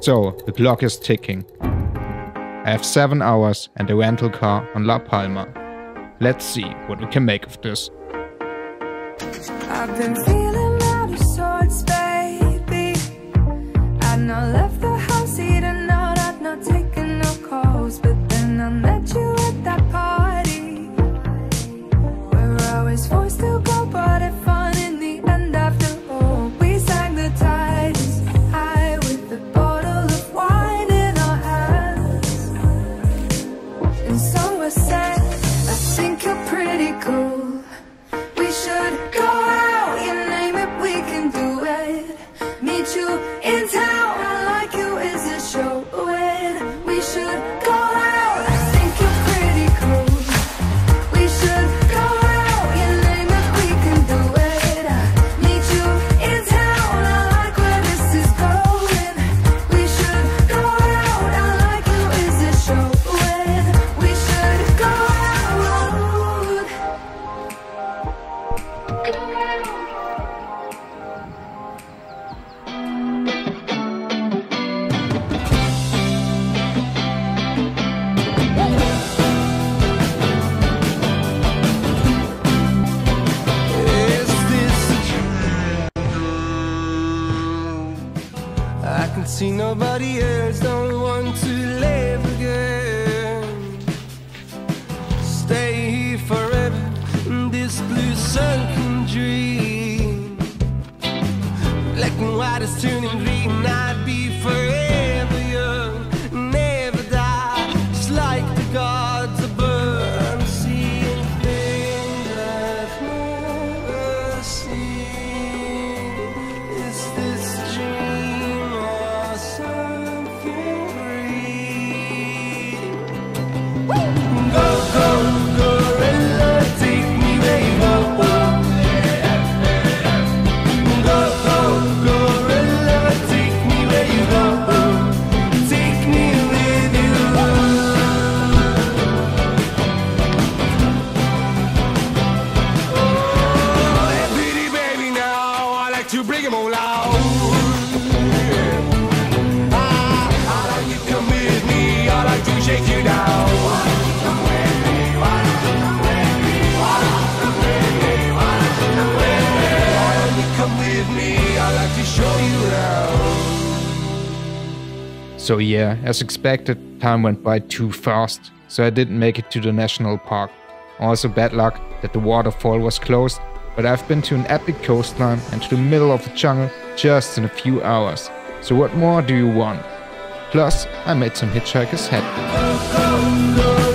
So, the clock is ticking. I have 7 hours and a rental car on La Palma. Let's see what we can make of this. I've been feeling out of sorts, baby. I've not left the house, eating out, I've not taken no calls. But then I met you at that party, where I was forced to go, but it fun in the end after all. We sang the tides high with a bottle of wine in our hands. And so I said, I think you're pretty cool. We should go out, you name it, we can do it. Meet you in town, I like you, is it showing? We should go out, I think you're pretty cool. We should go out, you name it, we can do it. Meet you in town, I like where this is going. We should go out, I like you, is it showing? We should go out. Is this a dream? I can see nobody else, don't want to live again. Stay here forever in this blue sunken dream. Black and white is turning green, I'd be forever young, never die, just like the gods above. I'm seeing things I've never seen. Is this a dream or something real? Go, go, gorilla, take me where you go. Go, go, gorilla, take me where you go. Take me with you. Oh, hey, pretty baby, now I like to bring 'em all out. I like you come with me, I like to shake you down. Come with me, why don't you come with me? Why don't you come with me? Why don't you come with me? Why don't you come with me? I like to show you around. So yeah, as expected, time went by too fast, so I didn't make it to the national park. Also bad luck that the waterfall was closed, but I've been to an epic coastline and to the middle of the jungle just in a few hours. So what more do you want? Plus, I made some hitchhikers happy. Go, go, go.